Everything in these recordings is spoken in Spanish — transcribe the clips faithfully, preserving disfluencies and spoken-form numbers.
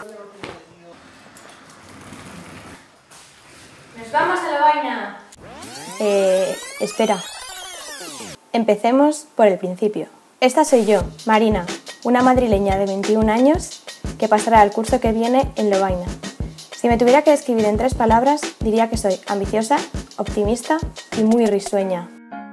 ¡Nos vamos a Lovaina! Eh, espera. Empecemos por el principio. Esta soy yo, Marina, una madrileña de veintiún años que pasará el curso que viene en Lovaina. Si me tuviera que describir en tres palabras, diría que soy ambiciosa, optimista y muy risueña.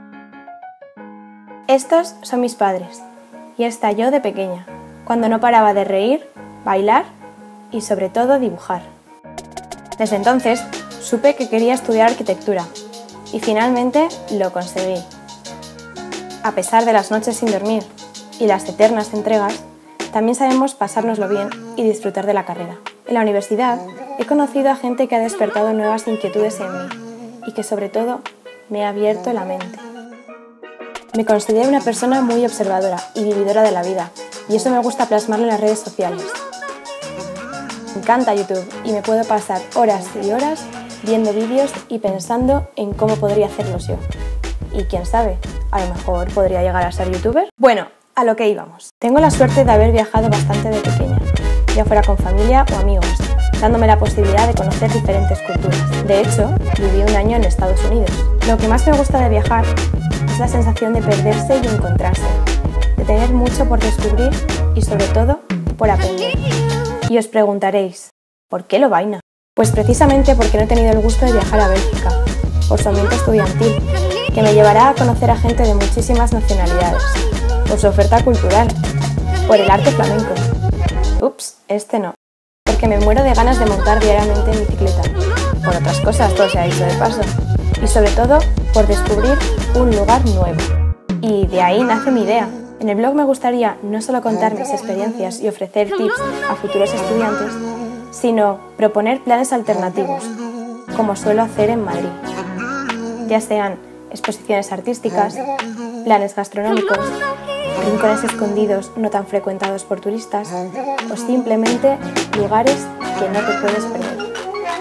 Estos son mis padres, y esta yo de pequeña, cuando no paraba de reír, bailar y sobre todo dibujar. Desde entonces supe que quería estudiar arquitectura y finalmente lo conseguí. A pesar de las noches sin dormir y las eternas entregas, también sabemos pasárnoslo bien y disfrutar de la carrera. En la universidad he conocido a gente que ha despertado nuevas inquietudes en mí y que sobre todo me ha abierto la mente. Me considero una persona muy observadora y vividora de la vida, y eso me gusta plasmarlo en las redes sociales. Me encanta YouTube y me puedo pasar horas y horas viendo vídeos y pensando en cómo podría hacerlos yo. Y quién sabe, a lo mejor podría llegar a ser youtuber. Bueno, a lo que íbamos. Tengo la suerte de haber viajado bastante de pequeña, ya fuera con familia o amigos, dándome la posibilidad de conocer diferentes culturas. De hecho, viví un año en Estados Unidos. Lo que más me gusta de viajar es la sensación de perderse y encontrarse, de tener mucho por descubrir y sobre todo por aprender. Y os preguntaréis, ¿por qué Lovaina? Pues precisamente porque no he tenido el gusto de viajar a Bélgica, por su ambiente estudiantil, que me llevará a conocer a gente de muchísimas nacionalidades, por su oferta cultural, por el arte flamenco. Ups, este no, porque me muero de ganas de montar diariamente en bicicleta, por otras cosas, todo se ha dicho de paso, y sobre todo por descubrir un lugar nuevo. Y de ahí nace mi idea. En el blog me gustaría no solo contar mis experiencias y ofrecer tips a futuros estudiantes, sino proponer planes alternativos, como suelo hacer en Madrid, ya sean exposiciones artísticas, planes gastronómicos, rincones escondidos no tan frecuentados por turistas o simplemente lugares que no te puedes perder.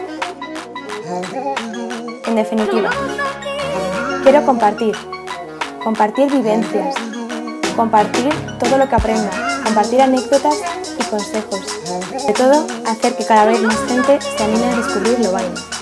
En definitiva, quiero compartir, compartir vivencias, compartir todo lo que aprenda, compartir anécdotas y consejos. De todo, hacer que cada vez más gente se anime a descubrir Lovaina.